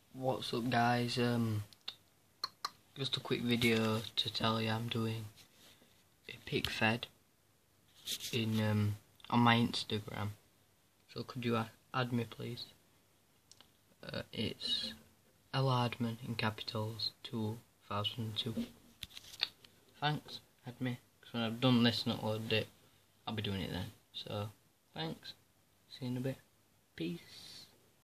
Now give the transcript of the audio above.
What's up guys, just a quick video to tell you I'm doing a pick fed in on my Instagram, so could you add me please? It's L Hardman in capitals 2002. Thanks, add me, because when I've done this and uploaded it I'll be doing it then, so thanks, see you in a bit, peace.